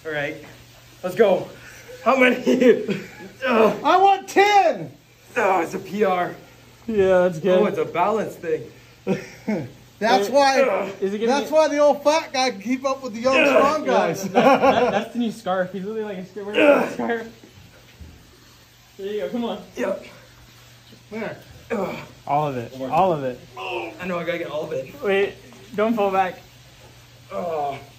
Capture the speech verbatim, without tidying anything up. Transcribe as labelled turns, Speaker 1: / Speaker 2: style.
Speaker 1: All right, let's go. How many? Oh,
Speaker 2: I want ten.
Speaker 1: oh, it's a P R.
Speaker 3: Yeah, that's good.
Speaker 1: Oh, it's a balance thing.
Speaker 2: That's why.
Speaker 3: Is it gonna
Speaker 2: That's
Speaker 3: be...
Speaker 2: why the old fat guy can keep up with the young strong guys.
Speaker 3: Yeah, that, that, that's the new scarf. He's literally like a scarf. Where's the scarf? There you go. Come on.
Speaker 1: Yep.
Speaker 2: There.
Speaker 3: All of it. All of it.
Speaker 1: I know I gotta get all of it.
Speaker 3: Wait, don't fall back.
Speaker 1: Oh.